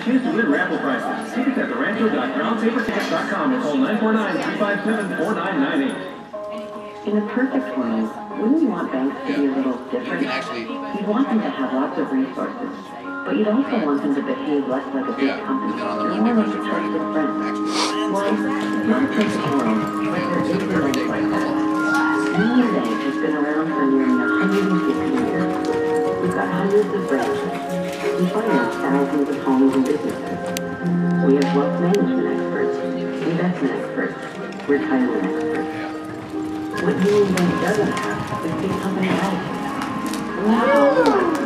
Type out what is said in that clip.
chance to win raffle prizes. Tickets at therancho.groundpapertickets.com or call 949-357-4998. In a perfect world, wouldn't you want banks to be a little different? You'd want them to have lots of resources, but you'd also want them to behave less like a big company and more like a trusted friend. Well, it's not a perfect world, but there is a bank like that. Union Bank has been around for nearly 150 years. We've got hundreds of branches. We finance thousands of homes and businesses. We have wealth management experts, investment experts, retirement experts. What Union Bank doesn't have is big company health. Wow!